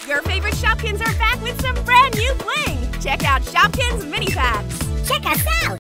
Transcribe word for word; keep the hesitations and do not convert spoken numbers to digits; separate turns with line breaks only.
Your favorite Shopkins are back with some brand new bling! Check out Shopkins Mini Pack!